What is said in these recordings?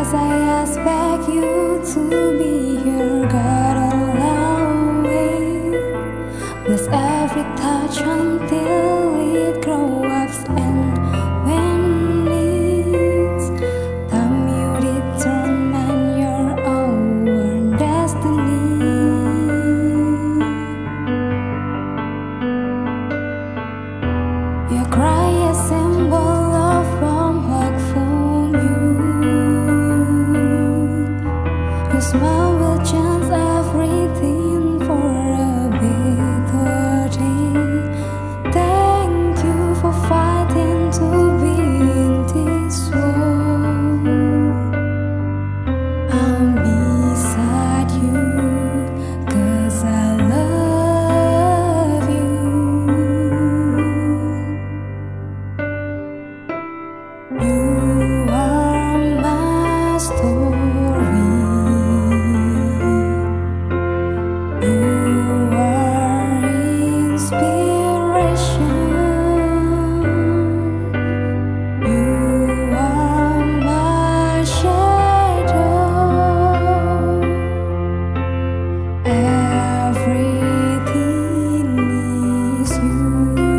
I expect you to be here, God allow it. Bless every touch until it grows up and when it's time you determine your own destiny. Your cry is symbol of warm hug from you. Your smile will change everything for a better day. Thank you for fighting to be in this world. I'm beside you 'cause I love you. You are my story. You are inspiration. You are my shadow. Everything is you.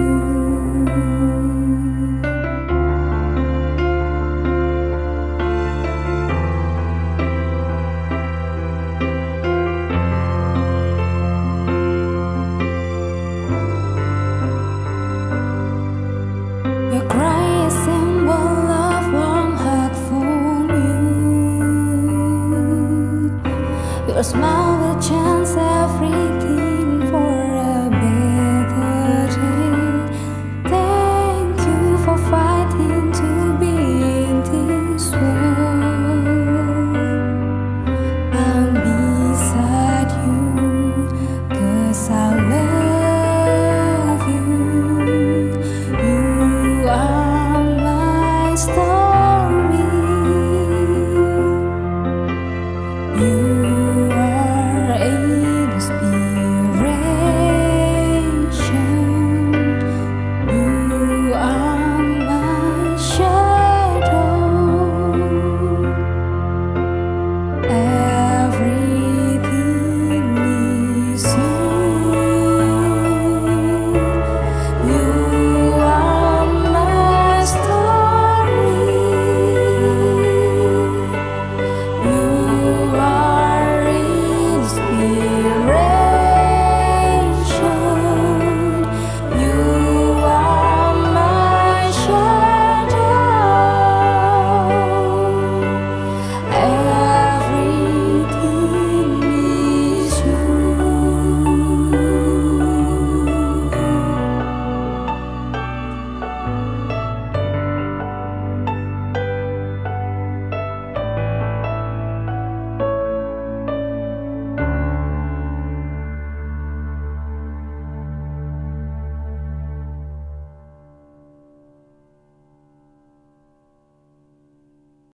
Your cry is symbol of warm hug from you. Your smile